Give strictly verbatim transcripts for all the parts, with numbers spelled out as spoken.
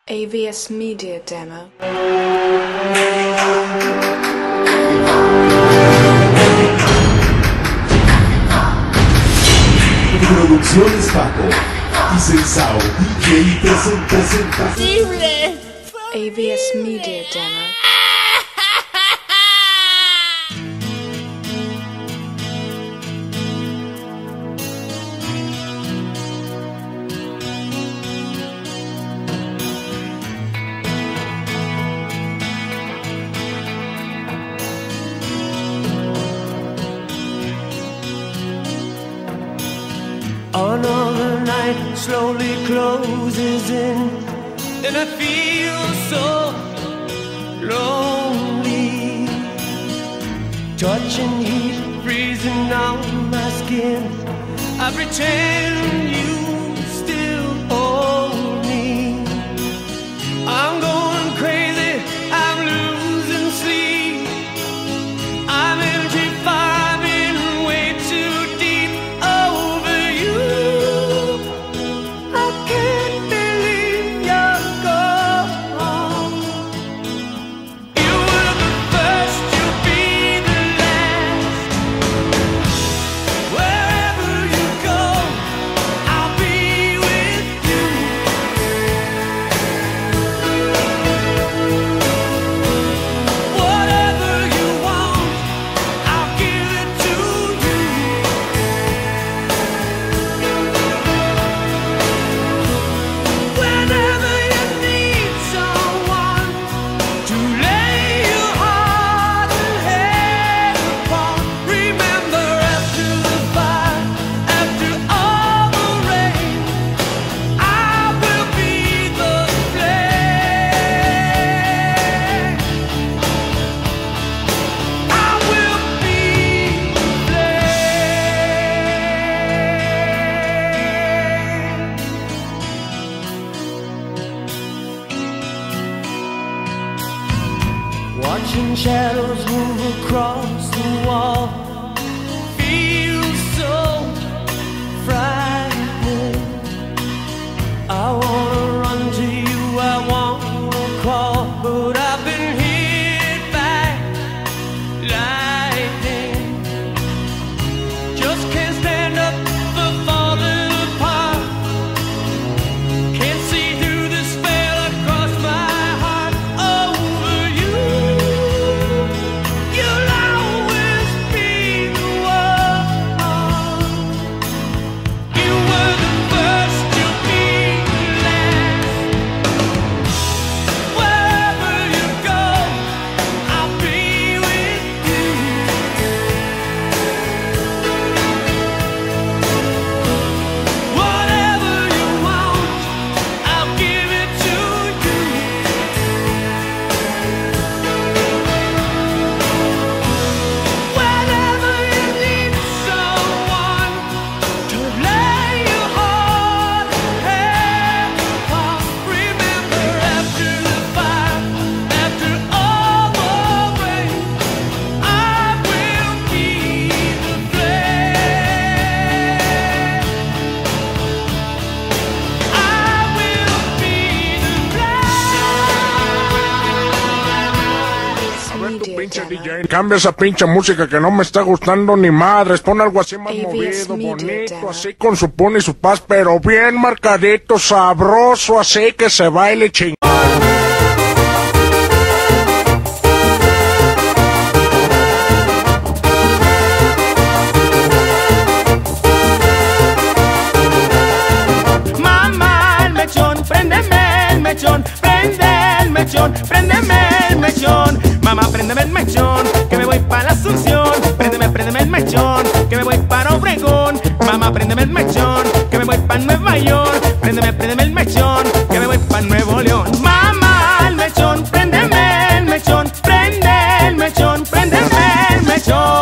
A V S Media Demo. Producciones Paco y Sensao D J presenta, presenta A V S Media Demo. Another night slowly closes in, and I feel so lonely. Touching heat freezing on my skin, I pretend you still hold me. I'm going crazy, I'm losing sleep, I'm energy firing way too deep over you. I can't believe you're gone. You were the first, you'll be the last. Wherever you go, I'll be with you. Whatever you want, I'll give it to you. Whenever you need someone to lay your heart and head upon, remember after the fire, after all the rain, I will be the flame. I will be the flame. Watching shadows move across the wall feels so frightening. I wanna run to you, I wanna crawl, but I've been hit by lightning. Just can't stand up for falling apart. Can't see through the spell across my heart over you. You'll always be the one. You were the first, you'll be the last. Wherever you go, I'll be with you. Whatever you want, I'll give it to you. Whenever you need someone to lay your heart and head upon, remember after the fire, after all the rain, I will be the flame. I will be the A A ver tu Media pinche Demo. D J, cambia esa pinche música que no me está gustando ni madres, pon algo así más A V S movido, Media bonito, Demo. así con su pun y su paz, pero bien marcadito, sabroso, así que se baile chingón. Mamá, el mechón, préndeme el mechón, prende el mechón, préndeme el mechón. Mamá, préndeme el mechón, que me voy para la Asunción. Préndeme, préndeme el mechón, que me voy para Obregón. Mamá, préndeme el mechón, que me voy para Nueva York. Préndeme, préndeme el mechón, que me voy para Nuevo León. Mamá, el mechón, préndeme el mechón, prende el mechón, préndeme el mechón.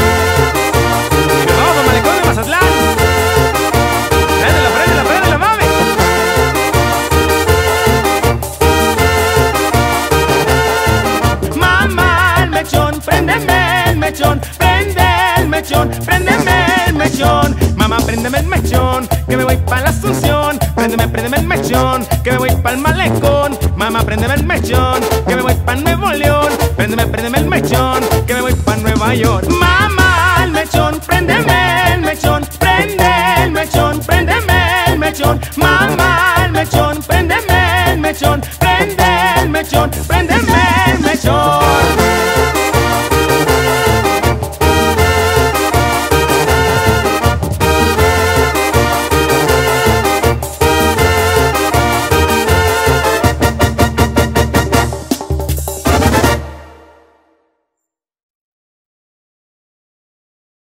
Y nos vamos, malecón de Mazatlán. Préndela, préndela, préndela, mami. Mamá, el mechón, préndeme el mechón, prende el mechón, préndeme el mechón. Mamá, préndeme el mechón, que me voy para la Asunción. Préndeme, préndeme el mechón, que me voy para pa'l malecón. Mamá, préndeme el mechón, que me voy pa' Nuevo León. Préndeme, préndeme el mechón, que me voy pa' Nueva York. Mamá, el mechón, préndeme.